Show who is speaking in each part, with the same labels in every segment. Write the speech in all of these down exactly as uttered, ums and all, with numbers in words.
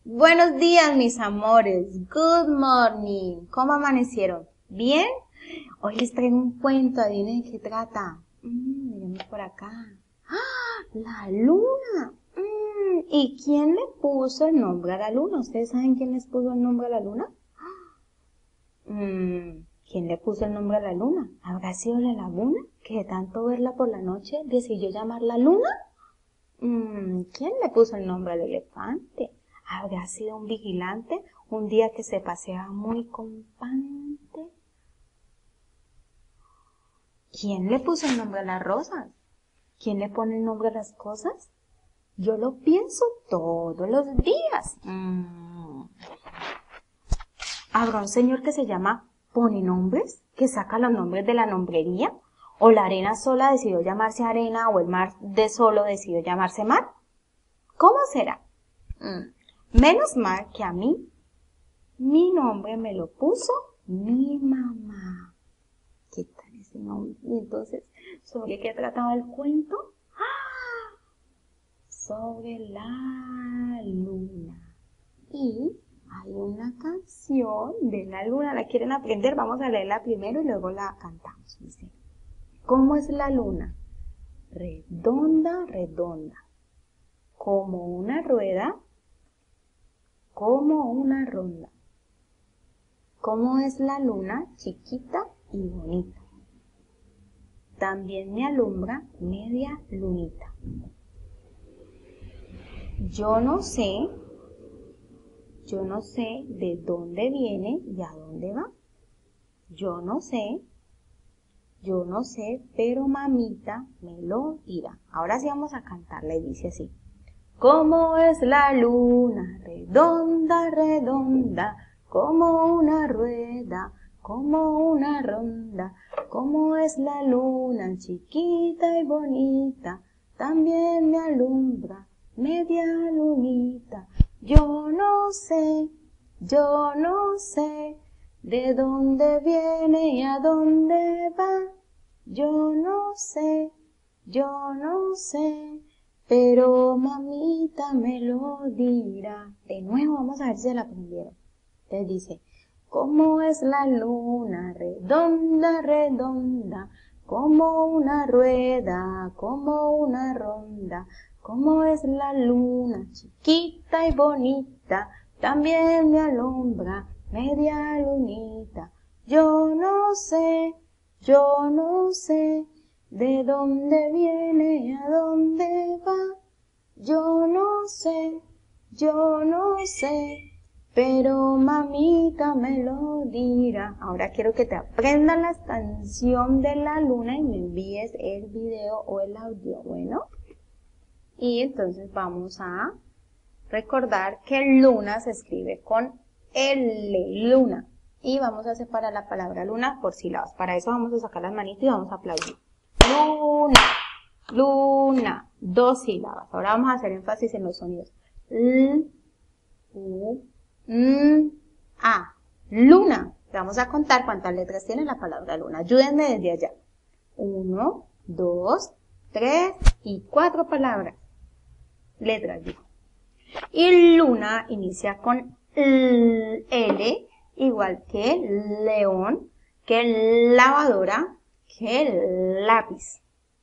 Speaker 1: Buenos días, mis amores. Good morning. ¿Cómo amanecieron? ¿Bien? Hoy les traigo un cuento. ¿Adivinen de qué trata? Mm, miremos por acá. ¡Ah! La luna. Mm, ¿y quién le puso el nombre a la luna? ¿Ustedes saben quién les puso el nombre a la luna? Mm, ¿quién le puso el nombre a la luna? ¿Habrá sido la laguna, que de tanto verla por la noche decidió llamarla luna? Mm, ¿quién le puso el nombre al elefante? ¿Habrá sido un vigilante un día que se paseaba muy campante? ¿Quién le puso el nombre a las rosas? ¿Quién le pone el nombre a las cosas? Yo lo pienso todos los días. Mm. ¿Habrá un señor que se llama Pone Nombres, que saca los nombres de la nombrería? ¿O la arena sola decidió llamarse arena o el mar de solo decidió llamarse mar? ¿Cómo será? Mm. Menos mal que a mí, mi nombre me lo puso mi mamá. ¿Qué tal ese nombre? Y entonces, ¿sobre qué trataba el cuento? ¡Ah! Sobre la luna. Y hay una canción de la luna. ¿La quieren aprender? Vamos a leerla primero y luego la cantamos. Dice, ¿cómo es la luna? Redonda, redonda. Como una rueda, como una ronda. ¿Cómo es la luna? Chiquita y bonita. También me alumbra media lunita. Yo no sé, yo no sé de dónde viene y a dónde va. Yo no sé, yo no sé, pero mamita me lo dirá. Ahora sí vamos a cantarla y dice así. ¿Cómo es la luna? Redonda, redonda, como una rueda, como una ronda. ¿Cómo es la luna? Chiquita y bonita, también me alumbra media lunita. Yo no sé, yo no sé, de dónde viene y a dónde va. Yo no sé, yo no sé, pero mamita me lo dirá. De nuevo, vamos a ver si se la aprendieron. Entonces dice, ¿cómo es la luna? Redonda, redonda, como una rueda, como una ronda. ¿Cómo es la luna? Chiquita y bonita, también me alumbra media lunita. Yo no sé, yo no sé, ¿de dónde viene y a dónde va? Yo no sé, yo no sé, pero mamita me lo dirá. Ahora quiero que te aprendas la canción de la luna y me envíes el video o el audio, ¿bueno? Y entonces vamos a recordar que luna se escribe con L, luna. Y vamos a separar la palabra luna por sílabas. Para eso vamos a sacar las manitas y vamos a aplaudir. Luna, luna, dos sílabas. Ahora vamos a hacer énfasis en los sonidos. L, U, N, A. Luna. Vamos a contar cuántas letras tiene la palabra luna. Ayúdenme desde allá. Uno, dos, tres y cuatro palabras. Letras, digo. Y luna inicia con L, L, igual que león, que lavadora, que lápiz.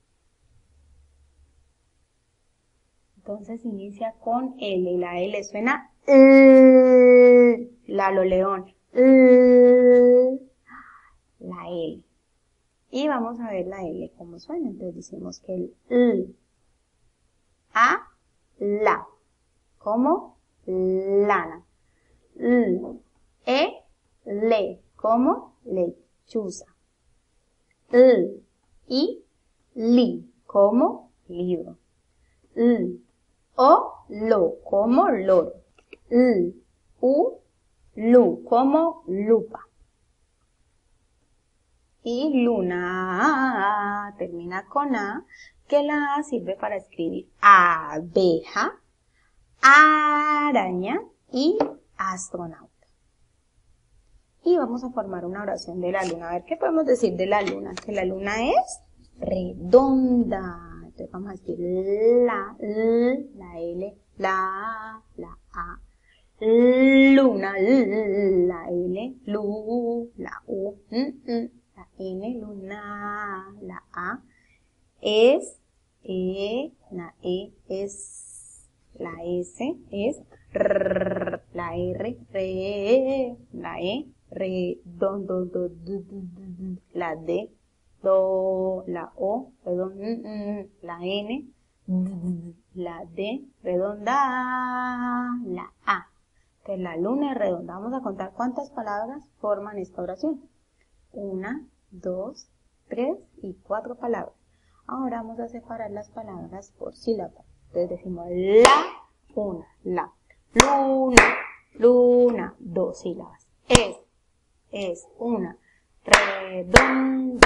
Speaker 1: Entonces inicia con L y la L suena L, la lo león, L, la L. Y vamos a ver la L cómo suena. Entonces decimos que el L, A, la, como lana. L, E, le, como lechuza. L, I, li, como libro. L, o, lo, como loro. L, u, lu, como lupa. Y luna termina con A, que la A sirve para escribir abeja, araña y astronauta. Y vamos a formar una oración de la luna. A ver, ¿qué podemos decir de la luna? Que la luna es redonda. Entonces vamos a decir la, l, la L, la A, la A. luna, la L, lu, la U, mm, mm, la N, luna, la A, es, E, la E, es, la S, es, r, la R, re, la E, re, don, don, do, du, du, du, du, la D, do, la O, perdón, mm, mm, la N, la D, redonda, la A. Que la luna es redonda. Vamos a contar cuántas palabras forman esta oración. Una, dos, tres y cuatro palabras. Ahora vamos a separar las palabras por sílaba. Entonces decimos la, una, la. Luna, luna, dos sílabas. Es, es, una. Redonda,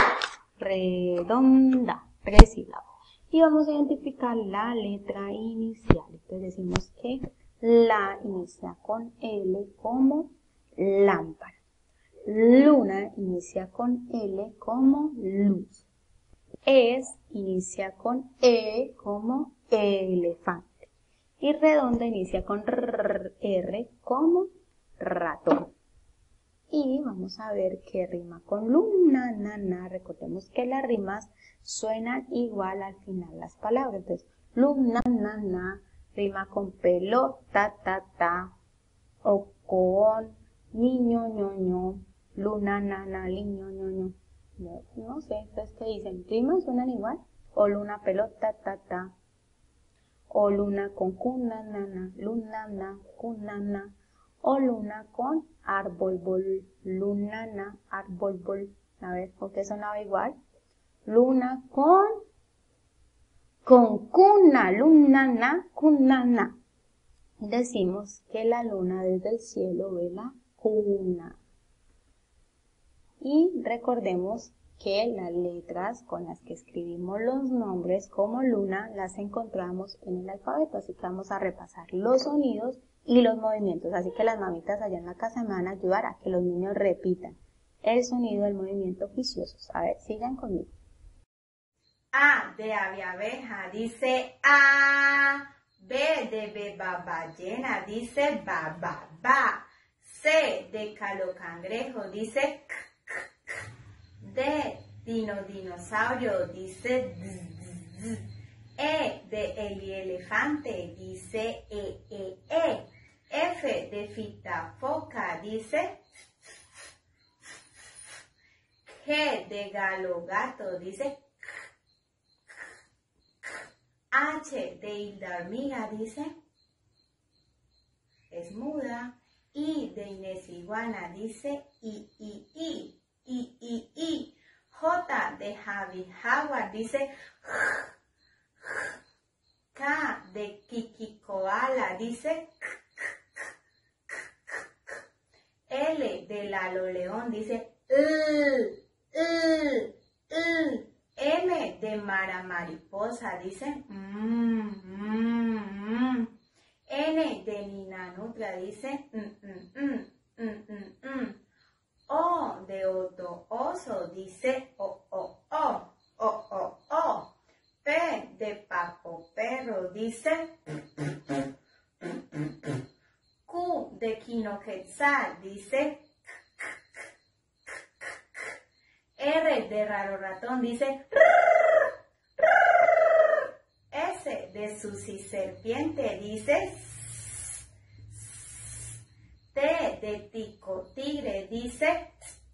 Speaker 1: redonda, tres sílabas. Y vamos a identificar la letra inicial. Entonces decimos que la inicia con L como lámpara. Luna inicia con L como luz. Es inicia con E como elefante. Y redonda inicia con R como ratón. Y vamos a ver qué rima con luna, na, na. Recordemos que las rimas suenan igual al final las palabras. Entonces, luna, na, na, rima con pelota, ta, ta, o con niño, ño, luna, na, na, liño, ño, ño. No, no sé, entonces, ¿qué dicen? ¿Rimas suenan igual? O luna, pelota, ta, ta, o luna con cuna, na, na, luna, na, cuna, na. O luna con árbol, bol, luna, na, árbol, bol. A ver, ¿por qué sonaba igual? Luna con, con cuna, luna, na, cuna, na. Decimos que la luna desde el cielo ve la cuna. Y recordemos que las letras con las que escribimos los nombres como luna las encontramos en el alfabeto. Así que vamos a repasar los sonidos y los movimientos, así que las mamitas allá en la casa me van a ayudar a que los niños repitan el sonido del movimiento juiciosos. A ver, sigan conmigo.
Speaker 2: A de ave abeja dice A, B de beba ballena dice ba ba ba, C de calo cangrejo dice k k k, D dino dinosaurio dice z z z, E de eli elefante dice e e e, F de fita foca dice G de galo gato dice H de hilda hormiga dice es muda, I de Inés iguana dice i i i, i i i, J de Javi jaguar dice K de Kiki koala dice L de Lalo león dice L, L, L. M de Mara mariposa dice mm, mm, mm. N de Nina nutria dice mm, mm, mm, mm, mm, mm. O de Otto oso dice o, o, o, o, o, o. P de Papo perro dice Q de Quino quetzal dice R de raro ratón dice S de Susi serpiente dice T de Tico tigre dice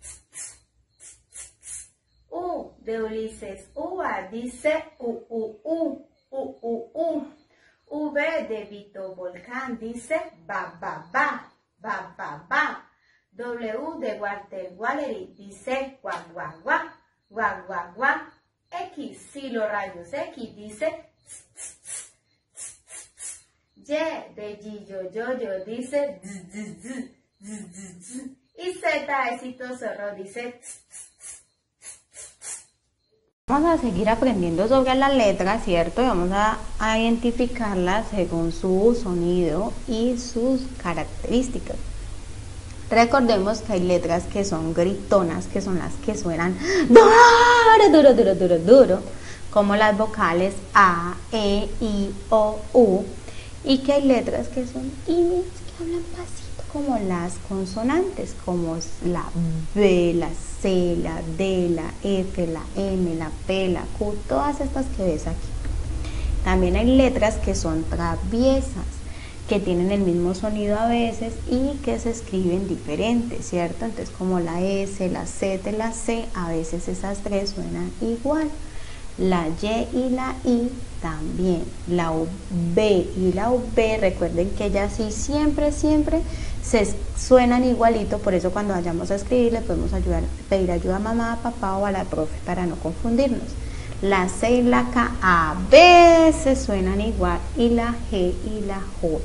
Speaker 2: U de Ulises uva dice u u u u u u. V de Vito volcán dice ba ba ba ba ba ba. W de Walter Wallery dice guau guau guau, guau guau guau. X, Silo Rayos X dice tss, tss, tss, tss, tss, tss. Y de Gillo Yoyo dice zzz, zzz, zzz, zzz, zzz, zzz. Y Z de Cito Zorro dice tss, tss, tss, tss, tss.
Speaker 1: Vamos a seguir aprendiendo sobre las letras, ¿cierto? Y vamos a, a identificarlas según su sonido y sus características. Recordemos que hay letras que son gritonas, que son las que suenan duro, duro, duro, duro, duro, como las vocales A, E, I, O, U, y que hay letras que son tímidas, que hablan pasito, como las consonantes, como la B, la C, la D, la F, la M, la P, la Q, todas estas que ves aquí. También hay letras que son traviesas, que tienen el mismo sonido a veces y que se escriben diferentes, ¿cierto? Entonces como la S, la Z, la C, a veces esas tres suenan igual. La Y y la I también. La U B y la U B, recuerden que ellas sí siempre, siempre se suenan igualito, por eso cuando vayamos a escribir le podemos ayudar, pedir ayuda a mamá, a papá o a la profe para no confundirnos. La C y la K a veces suenan igual y la G y la J.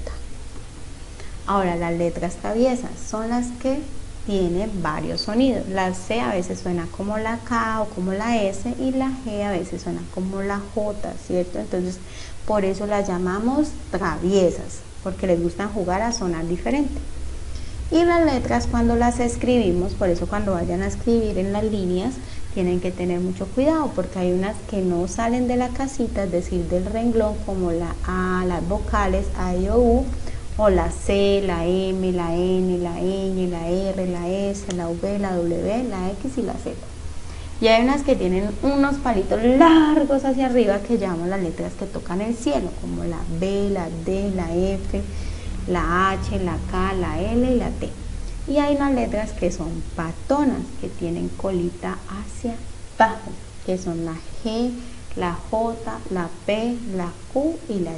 Speaker 1: Ahora las letras traviesas son las que tienen varios sonidos. La C a veces suena como la K o como la S y la G a veces suena como la J, ¿cierto? Entonces por eso las llamamos traviesas, porque les gustan jugar a sonar diferente. Y las letras cuando las escribimos, por eso cuando vayan a escribir en las líneas tienen que tener mucho cuidado, porque hay unas que no salen de la casita, es decir, del renglón, como la A, las vocales A, I, O, U, o la C, la M, la N, la Ñ, la R, la S, la V, la W, la X y la Z. Y hay unas que tienen unos palitos largos hacia arriba que llamamos las letras que tocan el cielo, como la B, la D, la F, la H, la K, la L y la T. Y hay unas letras que son patonas, que tienen colita hacia abajo, que son la G, la J, la P, la Q y la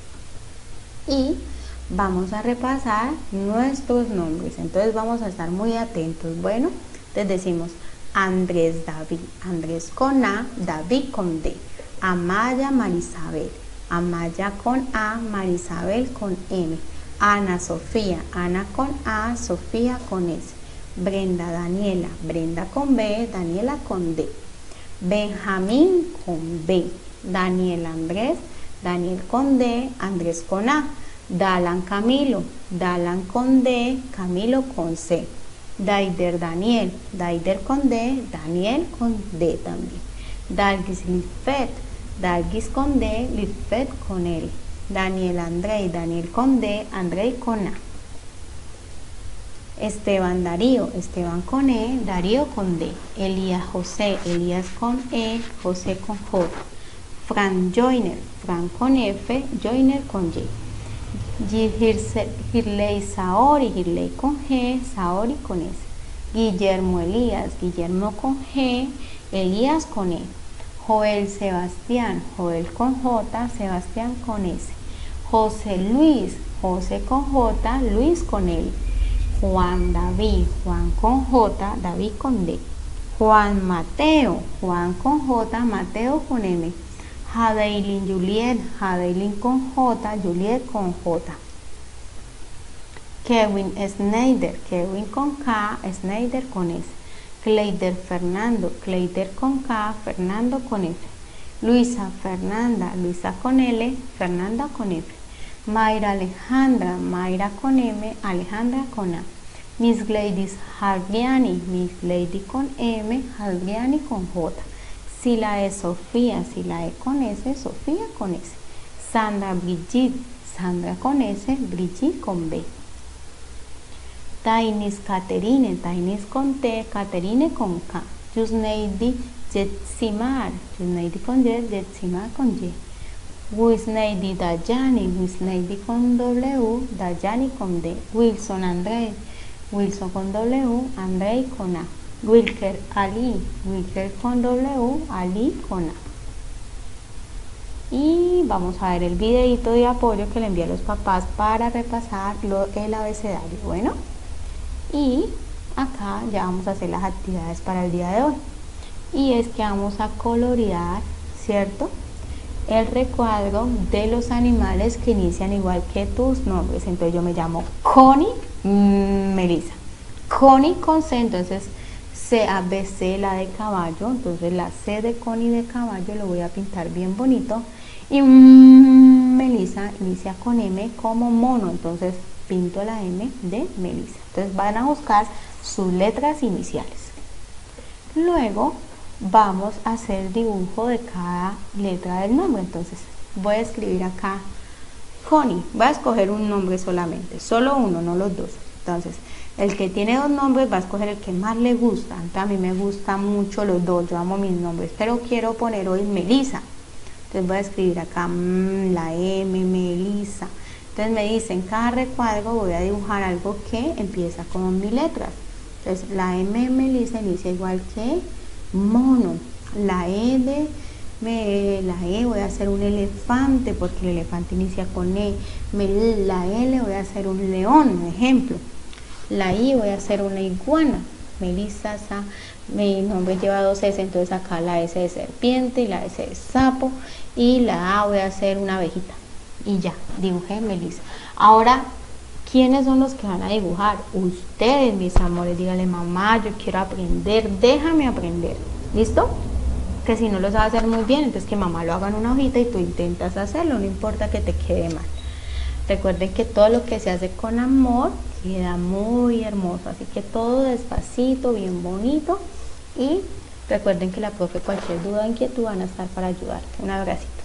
Speaker 1: Y. Y vamos a repasar nuestros nombres, entonces vamos a estar muy atentos. Bueno, entonces decimos Andrés David, Andrés con A, David con D. Amaya Marisabel, Amaya con A, Marisabel con M. Ana Sofía, Ana con A, Sofía con S. Brenda Daniela, Brenda con B, Daniela con D. Benjamín con B. Daniel Andrés, Daniel con D, Andrés con A. Dalan Camilo, Dalan con D, Camilo con C. Daider Daniel, Daider con D, Daniel con D también. Dalgis Lifet, Dalgis con D, Lifet con L. Daniel Andrei, Daniel con D, Andrei con A. Esteban Darío, Esteban con E, Darío con D. Elías José, Elías con E, José con J. Fran Joyner, Fran con F, Joyner con Y. Girley Saori, Girley con G, Saori con S. Guillermo Elías, Guillermo con G, Elías con E. Joel Sebastián, Joel con J, Sebastián con S. José Luis, José con J, Luis con L. Juan David, Juan con J, David con D. Juan Mateo, Juan con J, Mateo con M. Jadeilin Juliet, Jadeilin con J, Juliet con J. Kevin Snyder, Kevin con K, Snyder con S. Kleider Fernando, Kleider con K, Fernando con F. Luisa Fernanda, Luisa con L, Fernanda con F. Mayra Alejandra, Mayra con M, Alejandra con A. Miss Gladys Hadriani, Miss Lady con M, Hadriani con J. Si la E Sofía, si la E con S, Sofía con S. Sandra Brigitte, Sandra con S, Brigitte con B. Tainis Caterine, Tainis con T, Caterine con K. Yusneidi Jetsimar, Yusneidi con Y, Jetsimar con Y. Wisneidi Dayani, Wisneidi con W, Dayani con D. Wilson Andrei, Wilson con W, Andrei con A. Wilker Ali, Wilker con W, Ali con A. Y vamos a ver el videito de apoyo que le envié a los papás para repasar lo, el abecedario. Bueno, y acá ya vamos a hacer las actividades para el día de hoy. Y es que vamos a colorear, ¿cierto?, el recuadro de los animales que inician igual que tus nombres. Entonces yo me llamo Connie mmm, Melissa. Connie con C, entonces C, A, B, C, la de caballo. Entonces la C de Connie de caballo lo voy a pintar bien bonito. Y mmm, Melissa inicia con M como mono. Entonces pinto la M de Melissa. Entonces van a buscar sus letras iniciales. Luego vamos a hacer el dibujo de cada letra del nombre. Entonces voy a escribir acá Connie. Voy a escoger un nombre solamente, solo uno, no los dos. Entonces, el que tiene dos nombres va a escoger el que más le gusta. Entonces, a mí me gustan mucho los dos, yo amo mis nombres, pero quiero poner hoy Melissa. Entonces voy a escribir acá mmm, la M, Melissa. Entonces me dice, en cada recuadro voy a dibujar algo que empieza con mi letra. Entonces la M de Melissa inicia igual que mono. La E de me, la E voy a hacer un elefante porque el elefante inicia con E. Me, la L voy a hacer un león, un ejemplo. La I voy a hacer una iguana. Melissa, sa, mi nombre lleva dos S, entonces acá la S de serpiente y la S de sapo. Y la A voy a hacer una abejita. Y ya, dibujé Melissa. Ahora, ¿quiénes son los que van a dibujar? Ustedes, mis amores. Díganle, mamá, yo quiero aprender, déjame aprender. ¿Listo? Que si no lo sabes hacer muy bien, entonces que mamá lo haga en una hojita y tú intentas hacerlo, no importa que te quede mal. Recuerden que todo lo que se hace con amor queda muy hermoso, así que todo despacito, bien bonito. Y recuerden que la profe, cualquier duda o inquietud van a estar para ayudarte. Un abrazo.